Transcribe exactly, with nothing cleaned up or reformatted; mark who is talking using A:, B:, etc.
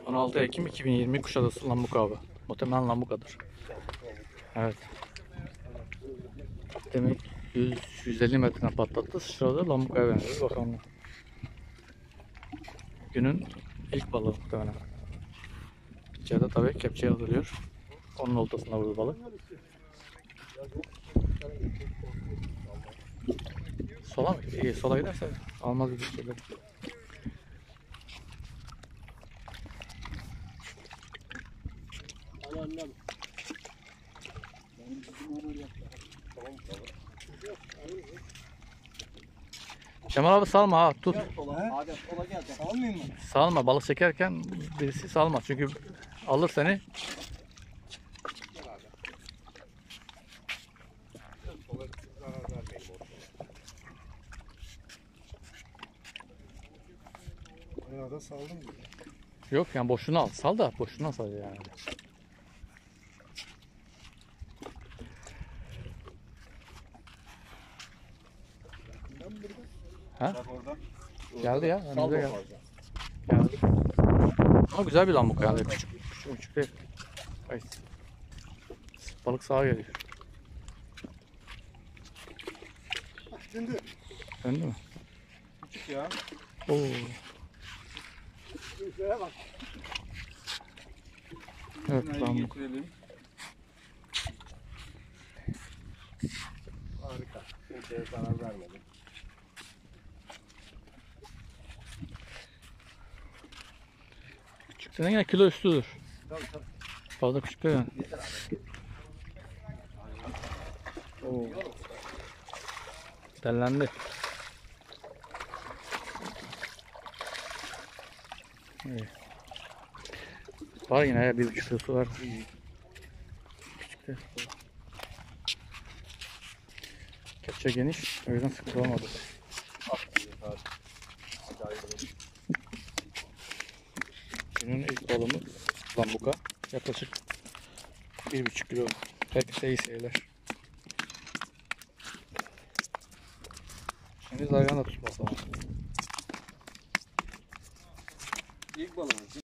A: on altı Ekim iki bin yirmi Kuşadası Lambuka avı. Muhtemelen Lambuka'dır. Evet. Demek yüz yüz elli metreden patlattı. Sıçradı. Lambuka'ya benziyor. Bakalım. Günün ilk balığı muhtemelen. İçeride tabii kepçeye alıyor. Onun oltasında vurdu balık. Sola mı? İyi, sola giderse almaz bir şeyler. Cemal abi salma ha, tut.
B: Adem sola gel. Salmayayım mı?
A: Salma, balık çekerken birisi salma çünkü alır seni.
B: Ya da saldım mı?
A: Yok yani boşuna al, sal da boşuna sal yani. Ha? Geldi ya, önümüze geldi. Geldi. Ama güzel bir lambuk yani, küçük küçük küçük değil. Ay. Balık sağa geliyor.
B: Döndü.
A: Döndü mü?
B: Küçük ya.
A: Oo.
B: Şuraya bak.
A: Evet lambuk.
B: Harika. Kimseye zarar vermedi.
A: Küçükten yine kilo üstüdür.
B: Tabii tabii.
A: Fazla küçük değil yani. Oo. Dellendi. İyi. Var yine ya, bir buçuk kilosu var. Küçük de. Kepçe geniş, o yüzden sıkıntı olmadı. Günün ilk balımız lambuka. Yaklaşık bir buçuk kilo. Hepsi iyi şeyler. Şimdi zargana tutması lazım.
B: İlk balığımız.